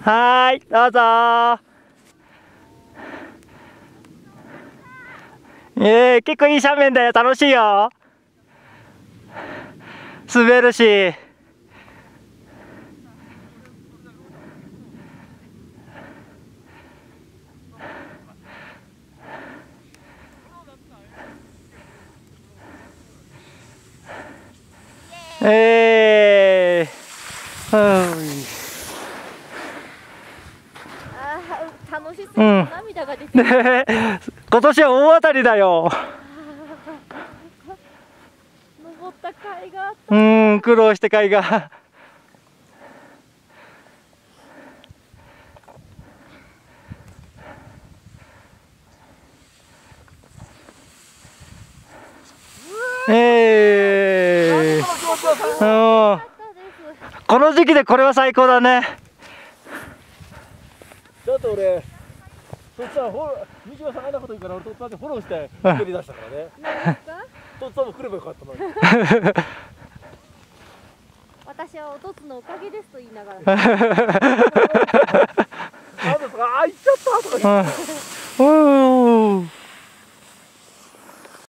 はーい、どうぞー。結構いい斜面だよ。楽しいよ。滑るし。うん。 楽しすぎて涙が出てる。 今年は大当たりだよ。 登った甲斐があった。 苦労して甲斐が。この時期でこれは最高だね。 だって俺、そしたら道が下がらなこといいから俺とっつぁんでフォローして滑り出したからね。とっつぁんも来ればよかったのに。 私はおとつのおかげですと言いながら。 あ、行っちゃったとか言って。